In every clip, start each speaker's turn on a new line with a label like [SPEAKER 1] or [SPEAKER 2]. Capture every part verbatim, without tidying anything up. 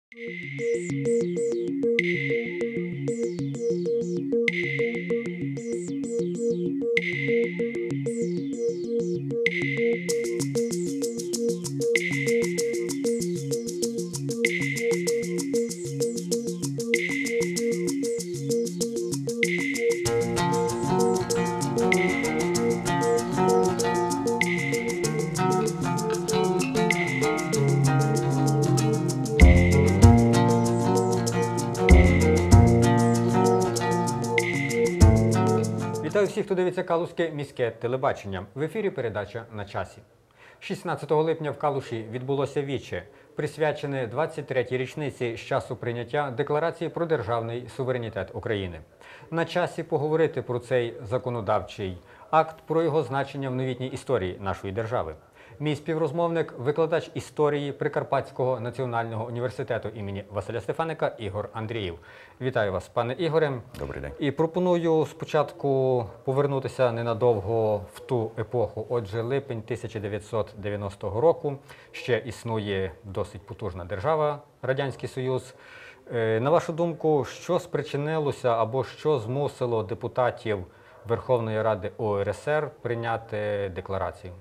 [SPEAKER 1] Вітаю всіх, хто дивиться Калузьке міське телебачення. В ефірі передача «На часі». шістнадцятого липня в Калуші відбулося віче, присвячене двадцять третій річниці з часу прийняття Декларації про державний суверенітет України. На часі поговорити про цей законодавчий акт, про його значення в новітній історії нашої держави. Мій співрозмовник – викладач історії Прикарпатського національного університету імені Василя Стефаника Ігор Андрієв. Вітаю вас, пане Ігоре.
[SPEAKER 2] Добрий день.
[SPEAKER 1] І пропоную спочатку повернутися ненадовго в ту епоху. Отже, липень тисяча дев'ятсот дев'яностого року, ще існує досить потужна держава – Радянський Союз. На вашу думку, що спричинилося або що змусило депутатів Верховної Ради У Ер Ес Ер прийняти декларацію?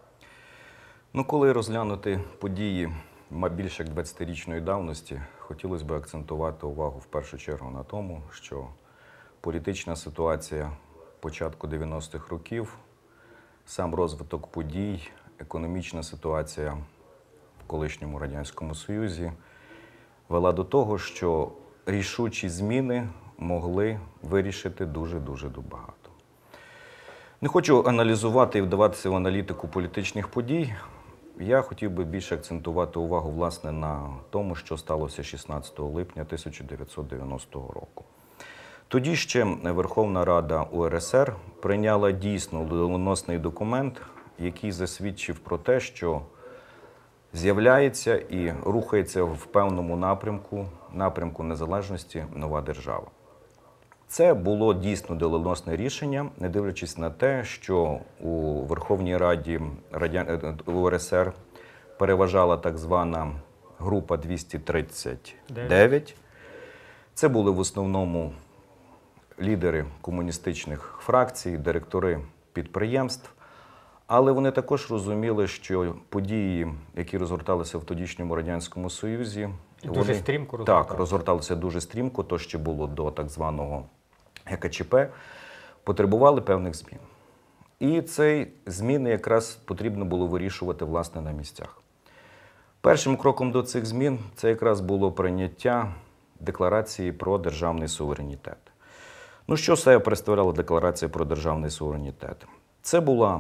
[SPEAKER 2] Ну, коли розглянути події більше як двадцятирічної давності, хотілося б акцентувати увагу в першу чергу на тому, що політична ситуація початку дев'яностих років, сам розвиток подій, економічна ситуація в колишньому Радянському Союзі вела до того, що рішучі зміни могли вирішити дуже-дуже багато. Не хочу аналізувати і вдаватися в аналітику політичних подій. Я хотів би більше акцентувати увагу, власне, на тому, що сталося шістнадцятого липня тисяча дев'ятсот дев'яностого року. Тоді ще Верховна Рада У Ер Ес Ер прийняла дійсно доленосний документ, який засвідчив про те, що з'являється і рухається в певному напрямку, напрямку незалежності нова держава. Це було дійсно доленосне рішення, не дивлячись на те, що у Верховній Раді У Ер Ес Ер переважала так звана група двісті тридцять дев'ять. Це були в основному лідери комуністичних фракцій, директори підприємств. Але вони також розуміли, що події, які розгорталися в тодішньому Радянському Союзі,
[SPEAKER 1] дуже вони, стрімко
[SPEAKER 2] розгорталися. Так, розгорталися дуже стрімко, то ще було до так званого Ге Ка Че Пе, потребували певних змін. І ці зміни якраз потрібно було вирішувати, власне, на місцях. Першим кроком до цих змін це якраз було прийняття Декларації про державний суверенітет. Ну, що себе представляла Декларація про державний суверенітет? Це була,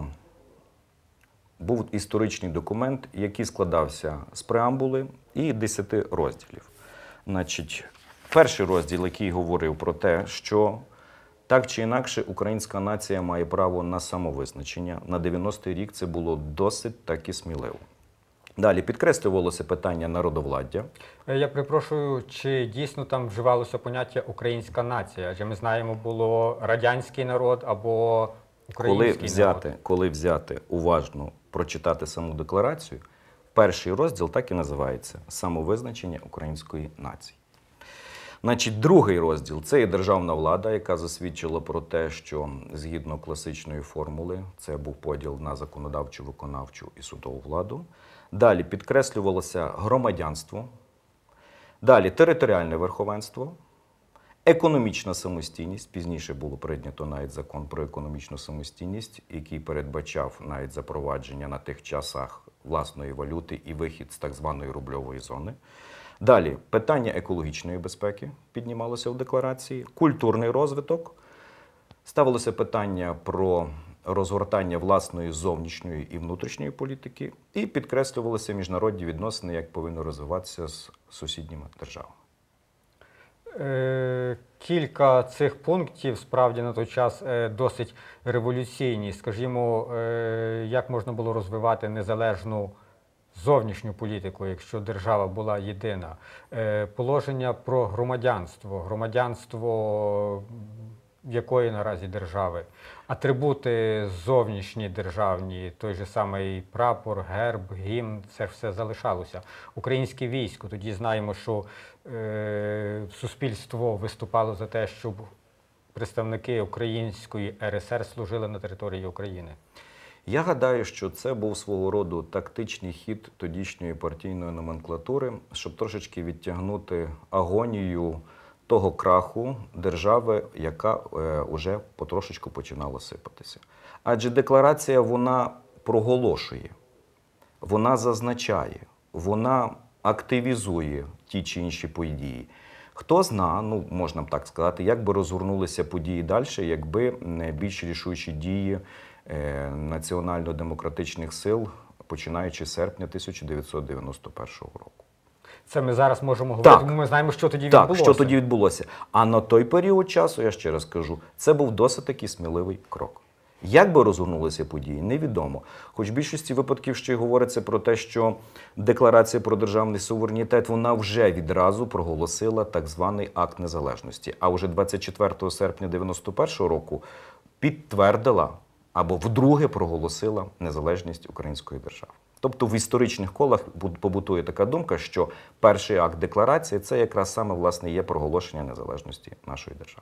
[SPEAKER 2] був історичний документ, який складався з преамбули і десяти розділів. Значить, перший розділ, який говорив про те, що так чи інакше українська нація має право на самовизначення. На дев'яностий рік це було досить таки сміливо. Далі підкреслювалося питання народовладдя.
[SPEAKER 1] Я перепрошую, чи дійсно там вживалося поняття «українська нація»? Адже ми знаємо, було радянський народ або український
[SPEAKER 2] коли взяти,
[SPEAKER 1] народ.
[SPEAKER 2] Коли взяти уважно, прочитати саму декларацію, перший розділ так і називається «Самовизначення української нації». Значить, другий розділ – це є державна влада, яка засвідчила про те, що згідно класичної формули, це був поділ на законодавчу, виконавчу і судову владу. Далі підкреслювалося громадянство, далі територіальне верховенство, економічна самостійність. Пізніше було прийнято навіть закон про економічну самостійність, який передбачав навіть запровадження на тих часах власної валюти і вихід з так званої рубльової зони. Далі питання екологічної безпеки піднімалося в декларації, культурний розвиток, ставилося питання про розгортання власної зовнішньої і внутрішньої політики і підкреслювалися міжнародні відносини, як повинно розвиватися з сусідніми державами.
[SPEAKER 1] Е, кілька цих пунктів, справді, на той час е, досить революційні. Скажімо, е, як можна було розвивати незалежну зовнішню політику, якщо держава була єдина. Е, положення про громадянство. Громадянство якої наразі держави? Атрибути зовнішні державні, той же самий прапор, герб, гімн, це ж все залишалося. Українське військо, тоді знаємо, що е, суспільство виступало за те, щоб представники Української РСР служили на території України.
[SPEAKER 2] Я гадаю, що це був свого роду тактичний хід тодішньої партійної номенклатури, щоб трошечки відтягнути агонію того краху держави, яка е, уже потрошечку починала сипатися. Адже декларація, вона проголошує, вона зазначає, вона активізує ті чи інші події. Хто зна, ну, можна б так сказати, як би розгорнулися події далі, якби більш рішучі дії е, національно-демократичних сил, починаючи з серпня тисяча дев'ятсот дев'яносто першого року.
[SPEAKER 1] Це ми зараз можемо говорити,
[SPEAKER 2] Так.
[SPEAKER 1] бо ми знаємо, що тоді
[SPEAKER 2] Так,
[SPEAKER 1] відбулося.
[SPEAKER 2] що тоді відбулося. А на той період часу, я ще раз кажу, це був досить таки сміливий крок. Як би розгорнулися події, невідомо. Хоч в більшості випадків ще й говориться про те, що Декларація про державний суверенітет, вона вже відразу проголосила так званий акт незалежності. А вже двадцять четвертого серпня дев'яносто першого року підтвердила або вдруге проголосила незалежність української держави. Тобто в історичних колах побутує така думка, що перший акт декларації – це якраз саме, власне, є проголошення незалежності нашої держави.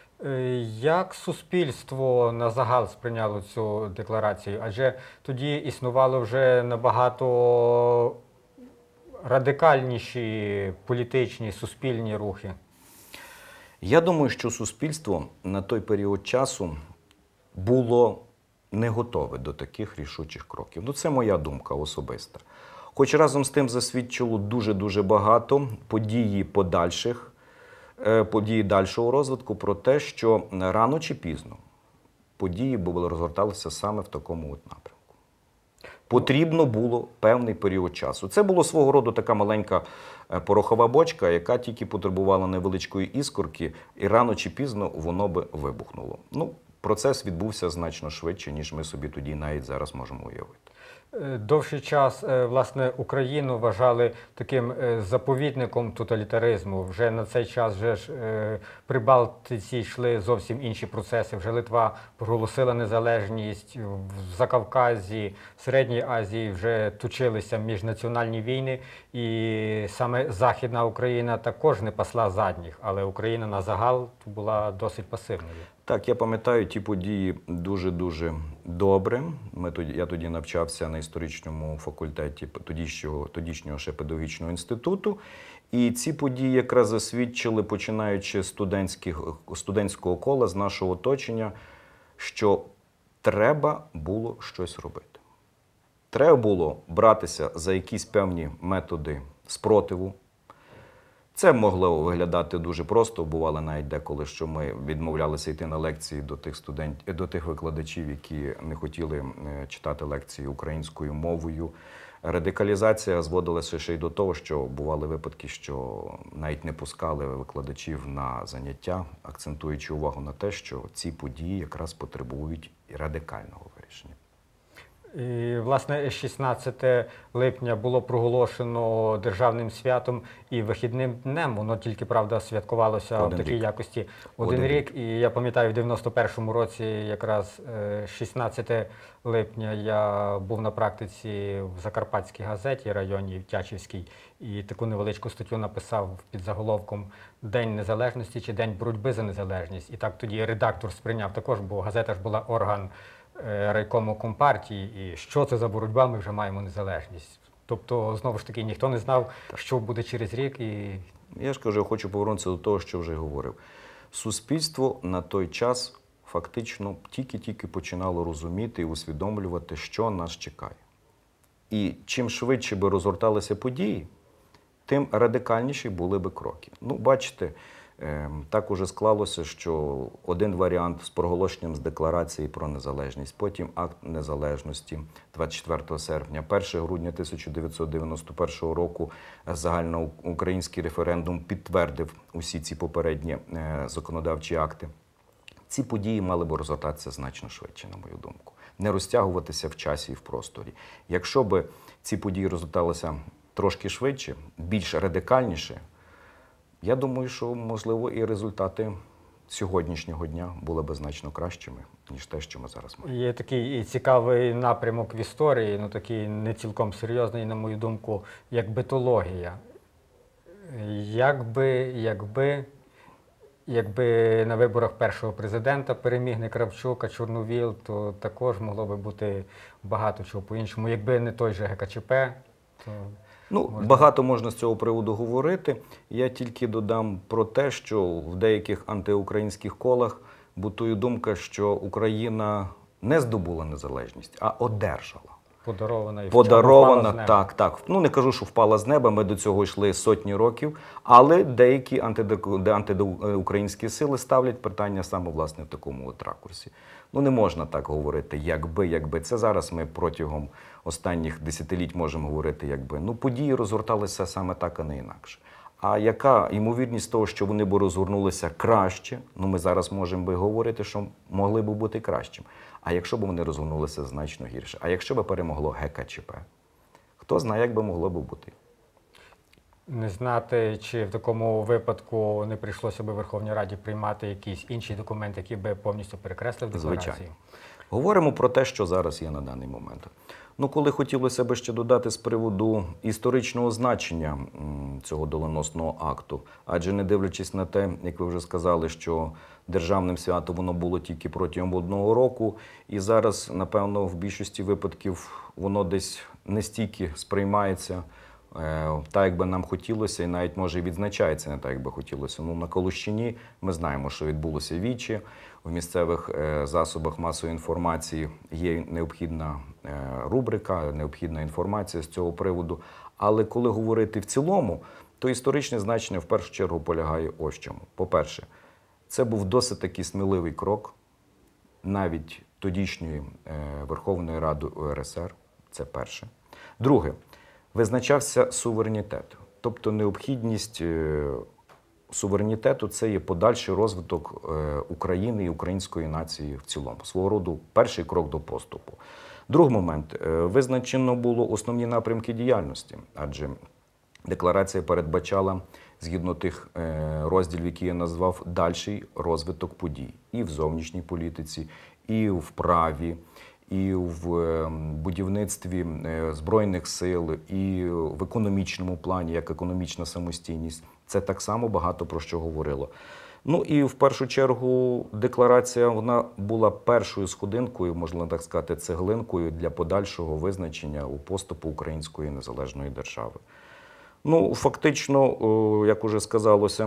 [SPEAKER 1] Як суспільство на загал сприйняло цю декларацію? Адже тоді існувало вже набагато радикальніші політичні, суспільні рухи.
[SPEAKER 2] Я думаю, що суспільство на той період часу було не готове до таких рішучих кроків. Ну, це моя думка особиста. Хоч разом з тим засвідчило дуже-дуже багато події подальших, події дальшого розвитку про те, що рано чи пізно події були розгорталися саме в такому от напрямку. Потрібно було певний період часу. Це було свого роду така маленька порохова бочка, яка тільки потребувала невеличкої іскорки, і рано чи пізно воно би вибухнуло. Ну, процес відбувся значно швидше, ніж ми собі тоді навіть зараз можемо уявити.
[SPEAKER 1] Довший час, власне, Україну вважали таким заповідником тоталітаризму. Вже на цей час вже ж при Балтиці йшли зовсім інші процеси. Вже Литва проголосила незалежність, в Закавказі, в Середній Азії вже точилися міжнаціональні війни. І саме Західна Україна також не пасла задніх, але Україна на загал була досить пасивною.
[SPEAKER 2] Так, я пам'ятаю ті події дуже-дуже добре. Ми тоді, я тоді навчався на історичному факультеті тодішнього, тодішнього ще педагогічного інституту. І ці події якраз засвідчили, починаючи з студентських, студентського кола, з нашого оточення, що треба було щось робити. Треба було братися за якісь певні методи спротиву. Це могло виглядати дуже просто, бувало навіть деколи, що ми відмовлялися йти на лекції до тих студентів, до тих викладачів, які не хотіли читати лекції українською мовою. Радикалізація зводилася ще й до того, що бували випадки, що навіть не пускали викладачів на заняття, акцентуючи увагу на те, що ці події якраз потребують радикального вирішення.
[SPEAKER 1] І, власне, шістнадцяте липня було проголошено державним святом і вихідним днем. Воно тільки, правда, святкувалося
[SPEAKER 2] Один
[SPEAKER 1] в такій
[SPEAKER 2] рік.
[SPEAKER 1] якості один, Один рік. рік. І я пам'ятаю, в дев'яносто першому році, якраз шістнадцяте липня, я був на практиці в Закарпатській газеті, районі в Тячівській, і таку невеличку статтю написав під заголовком «День незалежності» чи «День боротьби за незалежність». І так тоді редактор сприйняв також, бо газета ж була орган райкому Компартії, і що це за боротьба, ми вже маємо незалежність. Тобто, знову ж таки, ніхто не знав, що буде через рік. І...
[SPEAKER 2] Я ж кажу, я хочу повернутися до того, що вже говорив. Суспільство на той час фактично тільки-тільки починало розуміти і усвідомлювати, що нас чекає. І чим швидше би розгорталися події, тим радикальніші були би кроки. Ну, бачите, так уже склалося, що один варіант з проголошенням з декларації про незалежність, потім акт незалежності двадцять четвертого серпня, першого грудня тисяча дев'ятсот дев'яносто першого року загальноукраїнський референдум підтвердив усі ці попередні законодавчі акти. Ці події мали б розгортатися значно швидше, на мою думку. Не розтягуватися в часі і в просторі. Якщо б ці події розгорталися трошки швидше, більш радикальніше, я думаю, що, можливо, і результати сьогоднішнього дня були б значно кращими, ніж те, що ми зараз маємо.
[SPEAKER 1] Є такий цікавий напрямок в історії, ну такий не цілком серйозний, на мою думку, як битологія. Якби, якби, якби на виборах першого президента переміг не Кравчук, а Чорновіл, то також могло би бути багато чого по-іншому. Якби не той же ГКЧП, то...
[SPEAKER 2] Ну,
[SPEAKER 1] можна...
[SPEAKER 2] багато можна з цього приводу говорити. Я тільки додам про те, що в деяких антиукраїнських колах бутує думка, що Україна не здобула незалежність, а одержала.
[SPEAKER 1] Подарована і
[SPEAKER 2] Подарована, так, так. Ну, не кажу, що впала з неба, ми до цього йшли сотні років, але деякі антиукраїнські сили ставлять питання саме, власне, в такому от ракурсі. Ну, не можна так говорити, якби, якби. Це зараз ми протягом останніх десятиліть можемо говорити, якби. Ну, події розгорталися саме так, а не інакше. А яка ймовірність того, що вони б розгорнулися краще, ну, ми зараз можемо би говорити, що могли б бути кращим. А якщо б вони розгорнулися значно гірше? А якщо б перемогло ГКЧП? Хто знає, як би могло б бути?
[SPEAKER 1] Не знати, чи в такому випадку не прийшлося б Верховній Раді приймати якісь інші документи, які би повністю перекреслив декларацію?
[SPEAKER 2] Звичайно. Говоримо про те, що зараз є на даний момент. Ну, коли хотілося б ще додати з приводу історичного значення цього доленосного акту, адже не дивлячись на те, як ви вже сказали, що державним святом воно було тільки протягом одного року, і зараз, напевно, в більшості випадків воно десь не стільки сприймається так, як би нам хотілося, і навіть, може, і відзначається не так, як би хотілося. Ну, на Колущині ми знаємо, що відбулося віче. В місцевих засобах масової інформації є необхідна рубрика, необхідна інформація з цього приводу. Але коли говорити в цілому, то історичне значення в першу чергу полягає ось в чому. По-перше, це був досить такий сміливий крок навіть тодішньої Верховної Ради УРСР. Це перше. Друге. Визначався суверенітет. Тобто необхідність суверенітету – це є подальший розвиток України і української нації в цілому. Свого роду перший крок до поступу. Другий момент. Визначено було основні напрямки діяльності, адже декларація передбачала, згідно тих розділів, які я назвав, дальший розвиток подій і в зовнішній політиці, і в праві, і в будівництві Збройних сил, і в економічному плані, як економічна самостійність. Це так само багато про що говорило. Ну і в першу чергу декларація, вона була першою сходинкою, можна так сказати, цеглинкою для подальшого визначення у поступу української незалежної держави. Ну, фактично, як уже сказалося,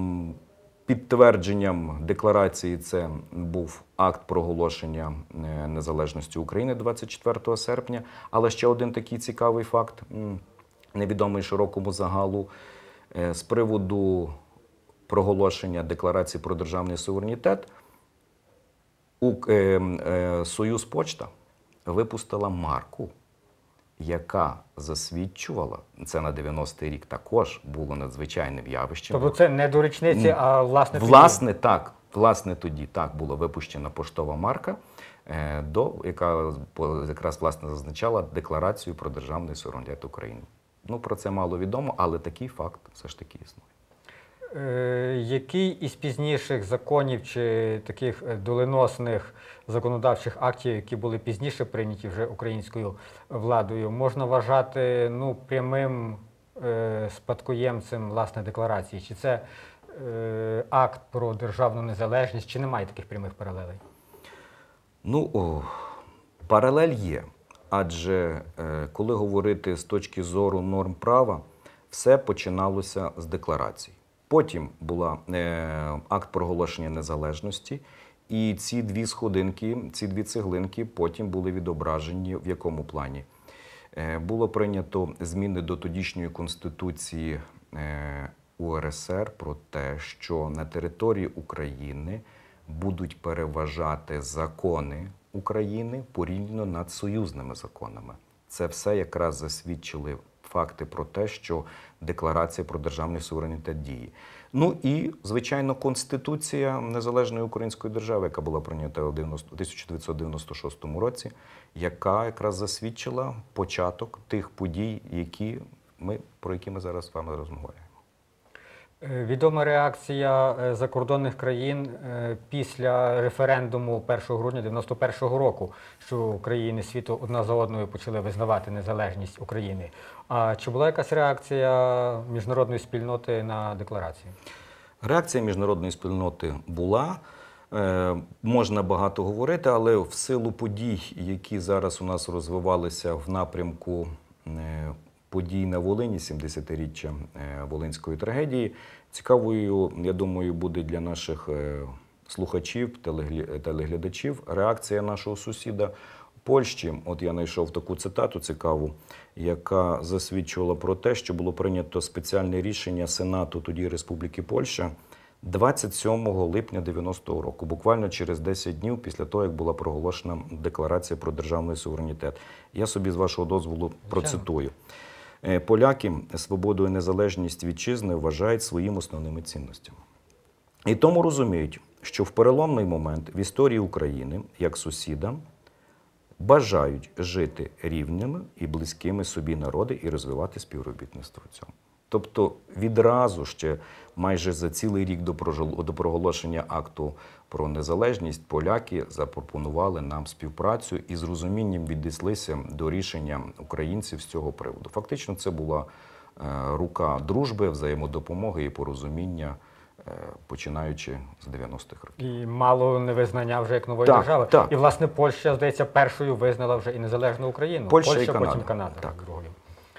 [SPEAKER 2] підтвердженням декларації це був акт проголошення незалежності України двадцять четвертого серпня. Але ще один такий цікавий факт, невідомий широкому загалу, з приводу проголошення декларації про державний суверенітет, Союзпочта випустила марку, яка засвідчувала, це на дев'яностий рік також було надзвичайним явищем.
[SPEAKER 1] Тобто це не до річниці, а власне тоді?
[SPEAKER 2] Власне, так. Власне, тоді так була випущена поштова марка, до, яка якраз власне зазначала декларацію про державний суверенітет України. Ну, про це мало відомо, але такий факт все ж таки існує.
[SPEAKER 1] Е, який із пізніших законів чи таких доленосних законодавчих актів, які були пізніше прийняті вже українською владою, можна вважати ну, прямим е, спадкоємцем власне декларації? Чи це е, акт про державну незалежність, чи немає таких прямих паралелей?
[SPEAKER 2] Ну, о, паралель є. Адже е, коли говорити з точки зору норм права, все починалося з декларацій. Потім була е, акт проголошення незалежності, і ці дві сходинки, ці дві цеглинки потім були відображені в якому плані. Е, було прийнято зміни до тодішньої Конституції е, УРСР про те, що на території України будуть переважати закони України порівняно над союзними законами. Це все якраз засвідчили факти про те, що декларація про державний суверенітет діє. Ну і, звичайно, Конституція Незалежної Української держави, яка була прийнята у тисяча дев'ятсот дев'яносто шостому році, яка якраз засвідчила початок тих подій, які ми, про які ми зараз з вами розмовляємо.
[SPEAKER 1] Е, Відома реакція е, закордонних країн е, після референдуму першого грудня дев'яносто першого року, що країни світу одна за одною почали визнавати незалежність України. А чи була якась реакція міжнародної спільноти на декларацію?
[SPEAKER 2] Реакція міжнародної спільноти була. Е, можна багато говорити, але в силу подій, які зараз у нас розвивалися в напрямку е, подій на Волині, сімдесятиріччя е, Волинської трагедії, цікавою, я думаю, буде для наших е, слухачів, телеглі- телеглядачів реакція нашого сусіда Польщі. От я знайшов таку цитату цікаву, яка засвідчувала про те, що було прийнято спеціальне рішення Сенату тоді Республіки Польща двадцять сьомого липня дев'яностого року, буквально через десять днів після того, як була проголошена декларація про державний суверенітет. Я собі з вашого дозволу процитую. Е, Поляки свободу і незалежність вітчизни вважають своїми основними цінностями. І тому розуміють, що в переломний момент в історії України, як сусіда, бажають жити рівними і близькими собі народи і розвивати співробітництво в цьому. Тобто відразу ще майже за цілий рік до прожил- до проголошення акту про незалежність поляки запропонували нам співпрацю і з розумінням віднеслися до рішення українців з цього приводу. Фактично це була е, рука дружби, взаємодопомоги і порозуміння, е, починаючи з дев'яностих років.
[SPEAKER 1] І мало невизнання вже як нової
[SPEAKER 2] Так,
[SPEAKER 1] держави.
[SPEAKER 2] так.
[SPEAKER 1] І, власне, Польща, здається, першою визнала вже і незалежну Україну.
[SPEAKER 2] Польща і Канада.
[SPEAKER 1] потім Канада.
[SPEAKER 2] Так.
[SPEAKER 1] другою.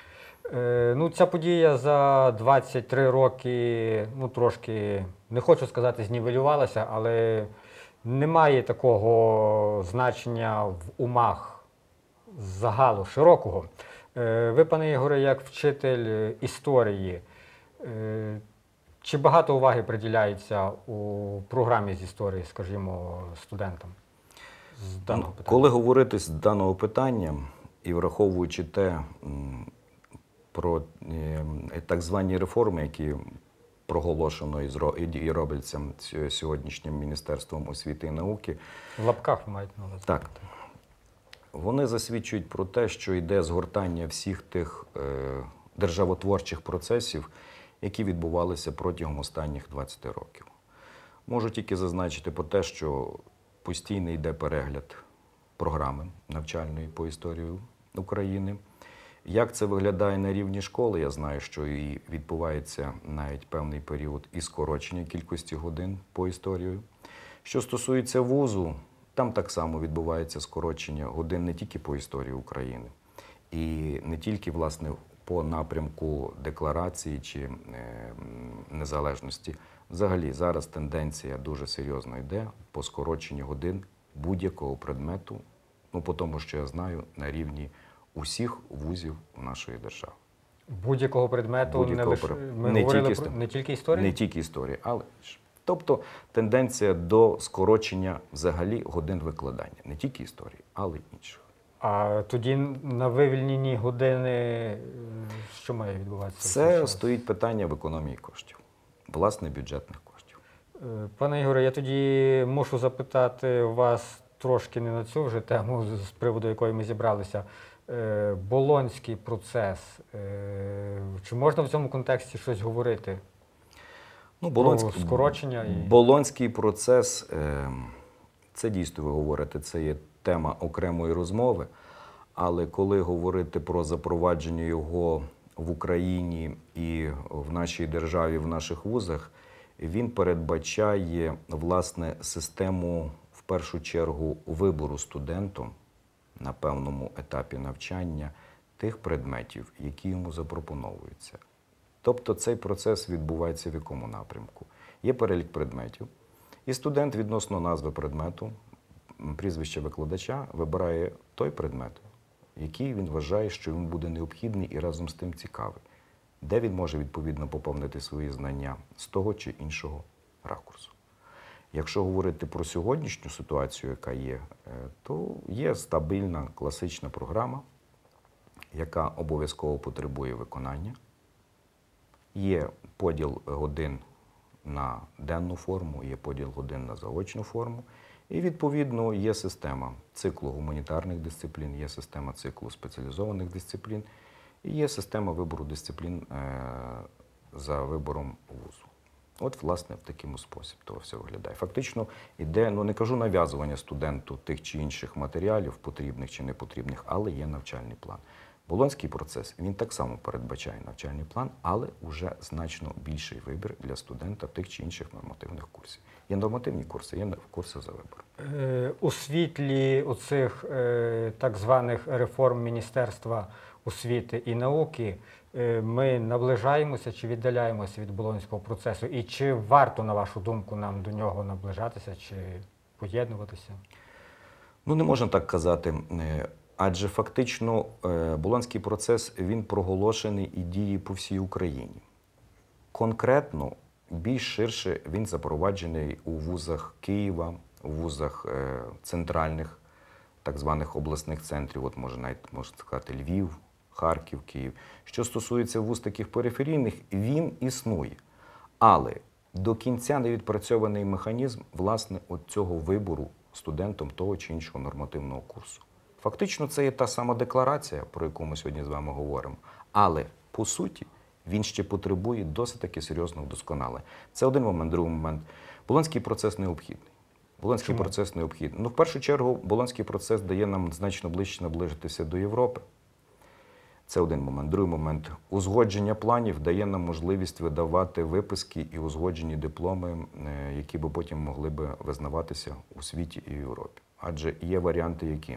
[SPEAKER 1] Е, ну, ця подія за двадцять три роки, ну, трошки, не хочу сказати, знівелювалася, але немає такого значення в умах загалу широкого. Е, ви, пане Ігоре, як вчитель історії, е, чи багато уваги приділяється у програмі з історії, скажімо, студентам з даного
[SPEAKER 2] Ну,
[SPEAKER 1] питання?
[SPEAKER 2] Коли говорити з даного питання і враховуючи те, м, про е, так звані реформи, які проголошено і зро- і ді- і робляться сь- сьогоднішнім Міністерством освіти і науки,
[SPEAKER 1] В лапках ви маєте на увазі?
[SPEAKER 2] так, вони засвідчують про те, що йде згортання всіх тих е, державотворчих процесів, які відбувалися протягом останніх двадцяти років. Можу тільки зазначити про те, що постійно йде перегляд програми навчальної по історії України. Як це виглядає на рівні школи, я знаю, що і відбувається навіть певний період і скорочення кількості годин по історії. Що стосується вузу, там так само відбувається скорочення годин не тільки по історії України, і не тільки, власне, по напрямку декларації чи е, незалежності. Взагалі, зараз тенденція дуже серйозно йде по скороченню годин будь-якого предмету, ну, по тому, що я знаю, на рівні усіх вузів нашої держави.
[SPEAKER 1] Будь-якого предмету,
[SPEAKER 2] Будь-якого
[SPEAKER 1] не, лише,
[SPEAKER 2] пред-
[SPEAKER 1] ми
[SPEAKER 2] не
[SPEAKER 1] говорили
[SPEAKER 2] тільки
[SPEAKER 1] про,
[SPEAKER 2] історії.
[SPEAKER 1] не тільки історію?
[SPEAKER 2] Не тільки історії, але ж. Тобто тенденція до скорочення взагалі годин викладання. Не тільки історії, але й інших.
[SPEAKER 1] А тоді на вивільнені години е, що має відбуватися? в цей
[SPEAKER 2] Це
[SPEAKER 1] час?
[SPEAKER 2] стоїть питання в економії коштів, власне, бюджетних коштів.
[SPEAKER 1] Е, Пане Ігоре, я тоді мушу запитати вас трошки не на цю вже тему, з з приводу якої ми зібралися. Е, Болонський процес. Е, Чи можна в цьому контексті щось говорити?
[SPEAKER 2] Ну,
[SPEAKER 1] Про
[SPEAKER 2] Болонський,
[SPEAKER 1] скорочення і-
[SPEAKER 2] Болонський процес, е, це дійсно ви говорите, це є тема окремої розмови, але коли говорити про запровадження його в Україні і в нашій державі, в наших вузах, він передбачає, власне, систему, в першу чергу, вибору студентом на певному етапі навчання тих предметів, які йому запропоновуються. Тобто цей процес відбувається в якому напрямку? Є перелік предметів, і студент відносно назви предмету, м, прізвища викладача вибирає той предмет, який він вважає, що йому буде необхідний і разом з тим цікавий, де він може відповідно поповнити свої знання з того чи іншого ракурсу. Якщо говорити про сьогоднішню ситуацію, яка є, е, то є стабільна класична програма, яка обов'язково потребує виконання. Є поділ годин на денну форму, є поділ годин на заочну форму. І, відповідно, є система циклу гуманітарних дисциплін, є система циклу спеціалізованих дисциплін і є система вибору дисциплін е, за вибором вузу. От, власне, в такий спосіб того все виглядає. Фактично, іде, ну не кажу нав'язування студенту тих чи інших матеріалів, потрібних чи не потрібних, але є навчальний план. Болонський процес, він так само передбачає навчальний план, але вже значно більший вибір для студента тих чи інших нормативних курсів. Є нормативні курси, є курси за вибором.
[SPEAKER 1] Е, У світлі оцих е, так званих реформ Міністерства освіти і науки е, ми наближаємося чи віддаляємося від Болонського процесу? І чи варто, на вашу думку, нам до нього наближатися чи поєднуватися?
[SPEAKER 2] Ну, не можна так казати. Е, Адже фактично е, Болонський процес, він проголошений і діє по всій Україні. Конкретно, більш ширше він запроваджений у вузах Києва, у вузах е, центральних, так званих обласних центрів, от може навіть можна сказати Львів, Харків, Київ. Що стосується вуз таких периферійних, він існує. Але до кінця не відпрацьований механізм, власне, от цього вибору студентом того чи іншого нормативного курсу. Фактично, це є та сама декларація, про яку ми сьогодні з вами говоримо. Але, по суті, він ще потребує досить таки серйозного вдосконалення. Це один момент. Другий момент. Болонський процес необхідний. Болонський
[SPEAKER 1] Чому?
[SPEAKER 2] процес необхідний. Ну, в першу чергу, Болонський процес дає нам значно ближче наближитися до Європи. Це один момент. Другий момент. Узгодження планів дає нам можливість видавати виписки і узгоджені дипломи, які би потім могли би визнаватися у світі і в Європі. Адже є варіанти, які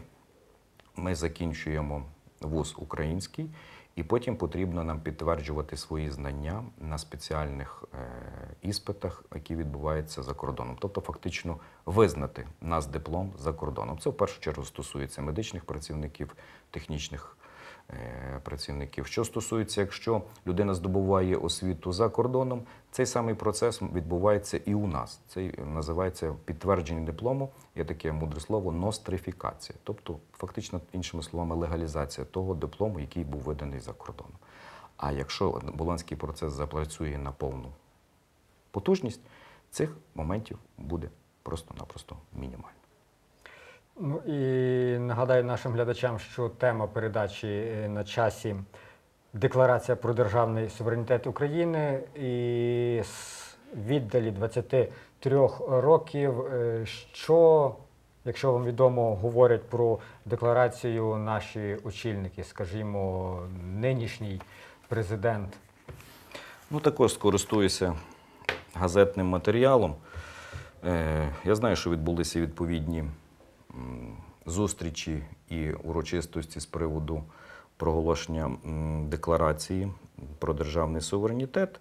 [SPEAKER 2] ми закінчуємо вуз український, і потім потрібно нам підтверджувати свої знання на спеціальних е, іспитах, які відбуваються за кордоном. Тобто фактично визнати нас диплом за кордоном. Це в першу чергу стосується медичних працівників, технічних е, працівників. Що стосується, якщо людина здобуває освіту за кордоном, цей самий процес відбувається і у нас. Це називається підтвердження диплому, є таке мудре слово, нострифікація. Тобто, фактично, іншими словами, легалізація того диплому, який був виданий за кордоном. А якщо Болонський процес запрацює на повну потужність, цих моментів буде просто-напросто мінімально.
[SPEAKER 1] Ну і нагадаю нашим глядачам, що тема передачі на часі Декларація про державний суверенітет України, і з віддалі двадцяти трьох років, що, якщо вам відомо, говорять про декларацію наші очільники, скажімо, нинішній президент?
[SPEAKER 2] Ну, також скористуюся газетним матеріалом. Я знаю, що відбулися відповідні зустрічі і урочистості з приводу проголошення декларації про державний суверенітет.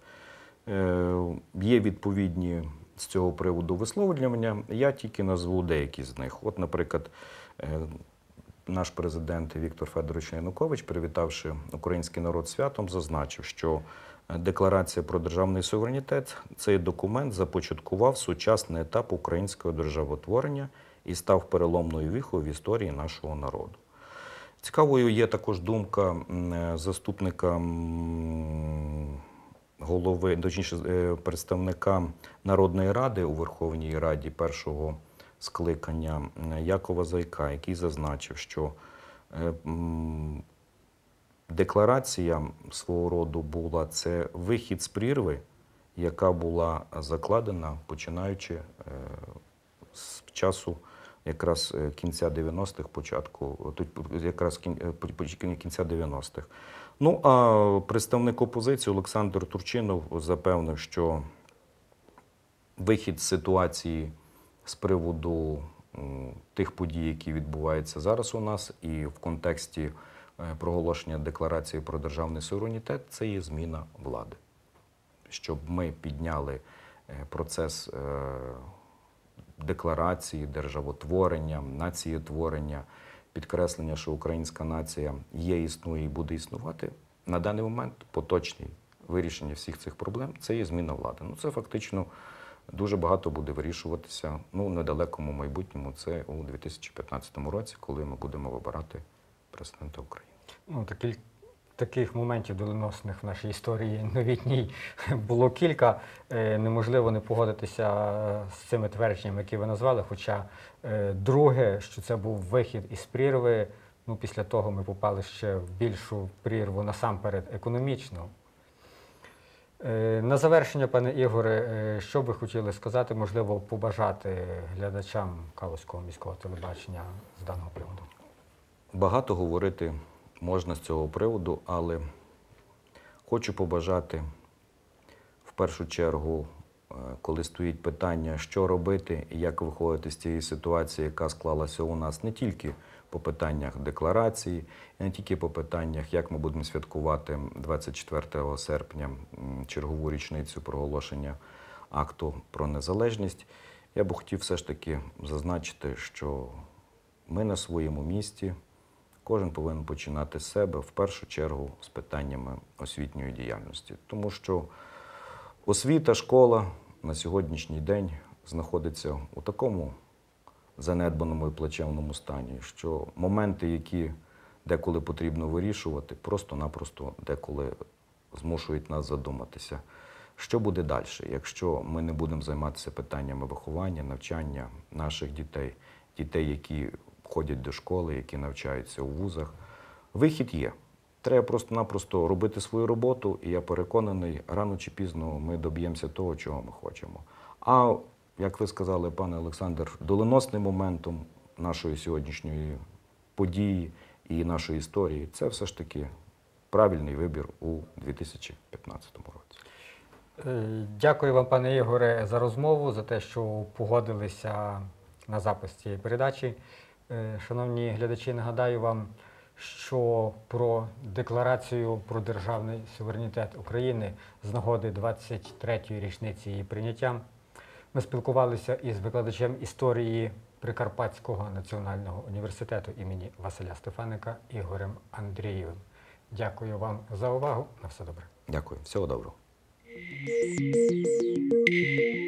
[SPEAKER 2] Є відповідні з цього приводу висловлювання. Я тільки назву деякі з них. От, наприклад, наш президент Віктор Федорович Янукович, привітавши український народ святом, зазначив, що Декларація про державний суверенітет – цей документ започаткував сучасний етап українського державотворення і став переломною віхою в історії нашого народу. Цікавою є також думка заступника голови, точніше, представника Народної ради у Верховній Раді першого скликання Якова Зайка, який зазначив, що декларація свого роду була це вихід з прірви, яка була закладена, починаючи з часу якраз кінця дев'яностих, початку, якраз кінця дев'яностих. Ну, а представник опозиції Олександр Турчинов запевнив, що вихід з ситуації з приводу тих подій, які відбуваються зараз у нас, і в контексті проголошення декларації про державний суверенітет, це є зміна влади. Щоб ми підняли процес декларації, державотворення, націєтворення, підкреслення, що українська нація є, існує і буде існувати, на даний момент поточне вирішення всіх цих проблем – це є зміна влади. Ну, це фактично дуже багато буде вирішуватися ну, в недалекому майбутньому, це у дві тисячі п'ятнадцятому році, коли ми будемо вибирати президента України.
[SPEAKER 1] Ну, такі, таких моментів доленосних в нашій історії новітній було кілька. Е, неможливо не погодитися з цими твердженнями, які ви назвали, хоча е, друге, що це був вихід із прірви, ну, після того ми попали ще в більшу прірву, насамперед економічну. Е, На завершення, пане Ігоре, е, що би хотіли сказати, можливо, побажати глядачам Калузького міського телебачення з даного приводу?
[SPEAKER 2] Багато говорити можна з цього приводу, але хочу побажати в першу чергу, е, коли стоїть питання, що робити і як виходити з цієї ситуації, яка склалася у нас не тільки по питаннях декларації, і не тільки по питаннях, як ми будемо святкувати двадцять четвертого серпня м, чергову річницю проголошення акту про незалежність. Я б хотів все ж таки зазначити, що ми на своєму місці, кожен повинен починати з себе, в першу чергу, з питаннями освітньої діяльності. Тому що освіта, школа на сьогоднішній день знаходиться у такому занедбаному і плачевному стані, що моменти, які деколи потрібно вирішувати, просто-напросто деколи змушують нас задуматися, що буде далі, якщо ми не будемо займатися питаннями виховання, навчання наших дітей, дітей, які ходять до школи, які навчаються у вузах. Вихід є. Треба просто-напросто робити свою роботу, і я переконаний, рано чи пізно ми доб'ємося того, чого ми хочемо. А, як ви сказали, пане Олександр, доленосним моментом нашої сьогоднішньої події і нашої історії – це все ж таки правильний вибір у дві тисячі п'ятнадцятому році.
[SPEAKER 1] Е, Дякую вам, пане Ігоре, за розмову, за те, що погодилися на запис цієї передачі. Е, Шановні глядачі, нагадаю вам, що про декларацію про державний суверенітет України з нагоди двадцять третьої річниці її прийняття ми спілкувалися із викладачем історії Прикарпатського національного університету імені Василя Стефаника Ігорем Андрієвим. Дякую вам за увагу. На все добре.
[SPEAKER 2] Дякую. Всього доброго.